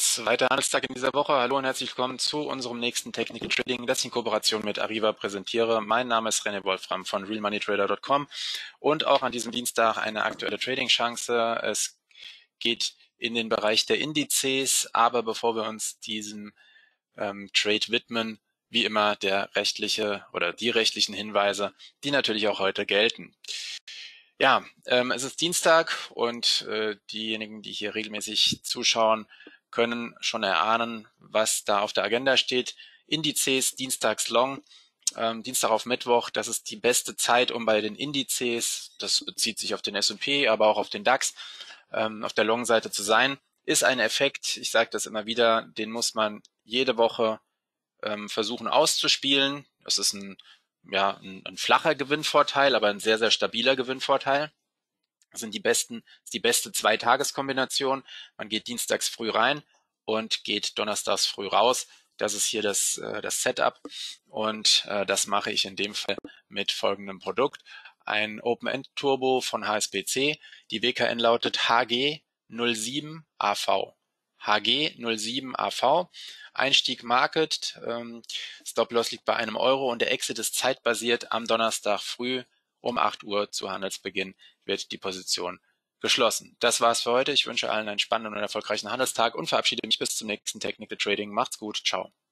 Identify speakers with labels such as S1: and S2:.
S1: Zweiter Handelstag in dieser Woche. Hallo und herzlich willkommen zu unserem nächsten Technical Trading, das ich in Kooperation mit Arriva präsentiere. Mein Name ist René Wolfram von realmoneytrader.com und auch an diesem Dienstag eine aktuelle Trading-Chance. Es geht in den Bereich der Indizes, aber bevor wir uns diesem Trade widmen, wie immer der rechtliche oder die rechtlichen Hinweise, die natürlich auch heute gelten. Ja, es ist Dienstag und diejenigen, die hier regelmäßig zuschauen, können schon erahnen, was da auf der Agenda steht. Indizes, Dienstags Long, Dienstag auf Mittwoch, das ist die beste Zeit, um bei den Indizes, das bezieht sich auf den S&P, aber auch auf den DAX, auf der Long-Seite zu sein, ist ein Effekt, ich sage das immer wieder, den muss man jede Woche versuchen auszuspielen. Das ist ein flacher Gewinnvorteil, aber ein sehr, sehr stabiler Gewinnvorteil. Das ist die beste Zweitageskombination. Man geht dienstags früh rein und geht donnerstags früh raus. Das ist hier das Setup und das mache ich in dem Fall mit folgendem Produkt. Ein Open-End-Turbo von HSBC. Die WKN lautet HG07AV. HG07AV. Einstieg Market. Stop-Loss liegt bei €1 und der Exit ist zeitbasiert am Donnerstag früh um 8 Uhr zu Handelsbeginn wird die Position geschlossen. Das war's für heute. Ich wünsche allen einen spannenden und erfolgreichen Handelstag und verabschiede mich bis zum nächsten Technical Trading. Macht's gut. Ciao.